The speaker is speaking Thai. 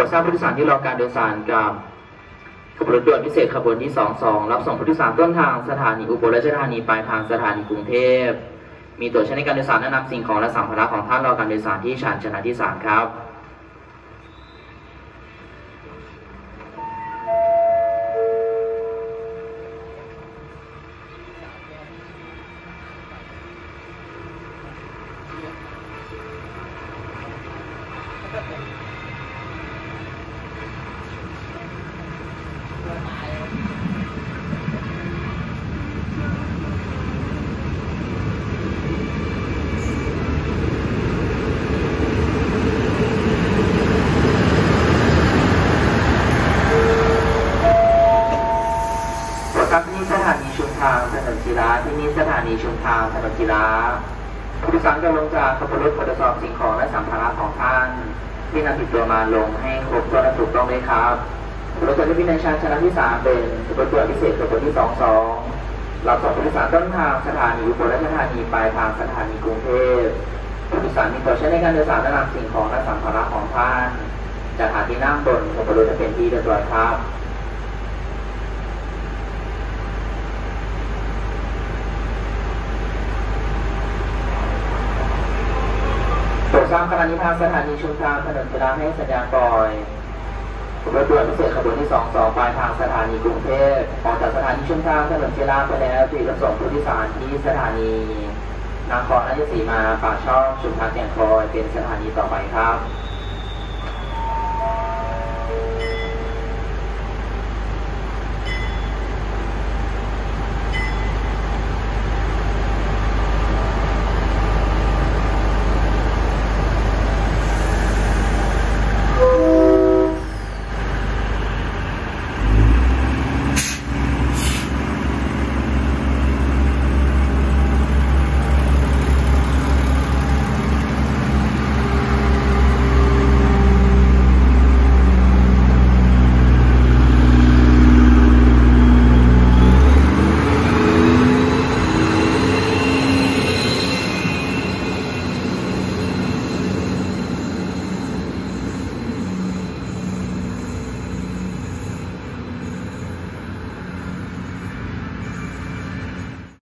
ทราบผู้โดยสารที่รอการโดยสารกับขบวนรถด่วนพิเศษขบวนที่22รับส่งผู้โดยสารต้นทางสถานีอุบลราชธานีปลายทางสถานีกรุงเทพมีตั๋วใช้ในการโดยสารแนะนำสิ่งของและสัมภาระของท่านรอการโดยสารที่ชานชนะที่3ครับที่สถานีชุมทางถนนจิราที่นี่สถานีชุมทางถนนจิราผู้โดยสารจะลงจากขบวนรถตรวจสอบสิ่งของและสัมภาระของท่านที่นำติดตัวมาลงให้ครบถ้วนและถูกต้องเลยครับรถทัวร์ที่ในชานชนะที่3เป็นขบวนตัวพิเศษขบวนที่22รับส่งผู้โดยสารต้นทางสถานีอุบลราชธานีปลายทางสถานีกรุงเทพผู้โดยสารมีตั๋วใช้ในการโดยสารและนำสิ่งของและสัมภาระของท่านจากหาที่นั่งบนขบวนรถเป็นที่เรียบร้อยครับทราบขณะนี้ทางสถานีชุมทางถนนจิราให้สัญญาณปล่อยรถด่วนพิเศษขบวนที่22ปลายทางสถานีกรุงเทพออกจากสถานีชุมทางถนนจิราไปแล้วที่รับส่งผู้โดยสารที่สถานีนครราชสีมาปากช่องชุมทางแก่งคอยเป็นสถานีต่อไปครับ